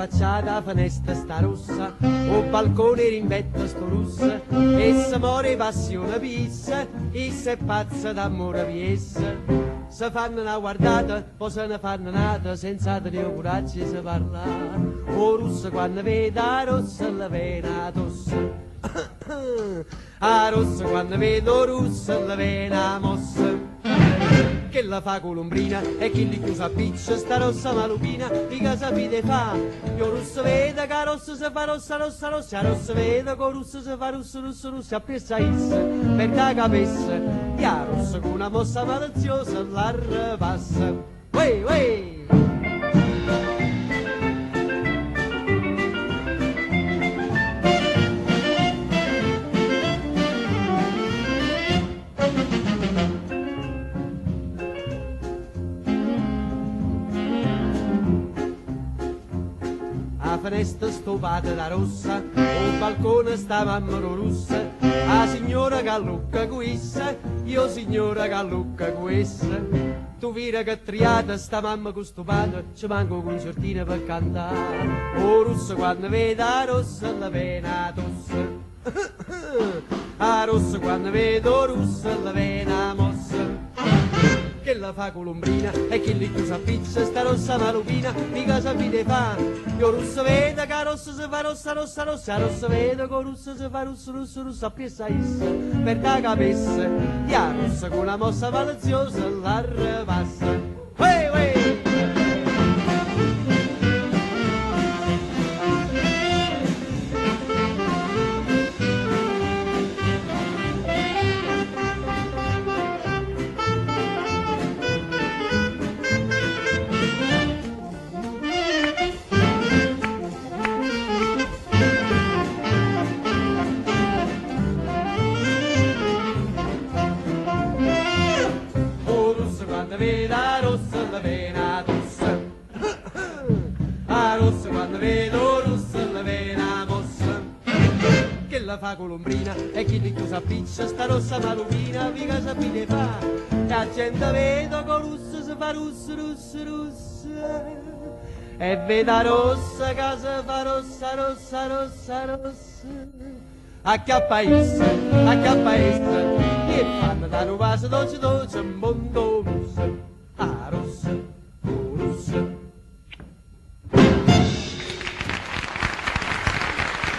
affacciata a finestra sta rossa, o balcone rimbetta sto russa, e se muore passione pissa, e se è pazza d'amore piessa. Se fanno una guardata, poi se ne fanno nata, senza tenere coraggio se parla. O russa quando vede la rossa la vena tossa. A rossa quando vedo russa la vena mossa. Che la fa colombrina e chi li chiusa a piccia sta rossa malupina di casa vide fa. Io russo vede che rossa si fa rossa rossa rossa, rossa vede che russo si fa russo russo russo appressa issa per da capessa. E a rossa con una mossa maliziosa la ripassa. Uè uè. A finestra stopata da rossa, o balcone sta mamma russa, a signora Gallucca quessa, io signora Gallucca quessa. Tu vira che triata sta mamma costupata, ci manco concertina per cantare. O russa quando vede a rossa la pena tossa. A rossa quando vedo russa la pena mossa. Che la fa colombrina e chi li chiusa a pizza sta rossa malupina di casa vide fa. Io russo vedo che rossa si fa rossa rossa rossa, rossa vedo che russa si fa russo russo russo appressa issa per da capessa. E a rossa con una mossa maliziosa la ripassa. Uè uè. La rossa la vena tossa. A rossa quando vedo rossa la vena mossa. Che la fa colombrina e chi li chiusa a piccia sta rossa malupina vi casa pide fa. E a gente vedo con russa si fa russa russa russa. E veda rossa che si fa rossa rossa rossa rossa. Acchiappa essa e fanno da un vaso dolce dolce un mondo rosso. A rossa.